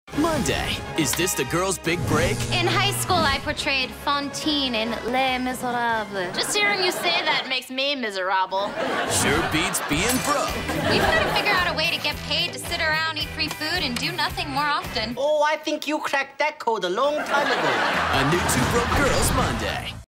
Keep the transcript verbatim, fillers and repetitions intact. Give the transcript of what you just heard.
Monday. Is this the girl's big break? In high school, I portrayed Fantine in Les Miserables. Just hearing you say that makes me miserable. Sure beats being broke. We've got to figure out a way to get paid to sit around, eat free food, and do nothing more often. Oh, I think you cracked that code a long time ago. A new Two Broke Girls Monday.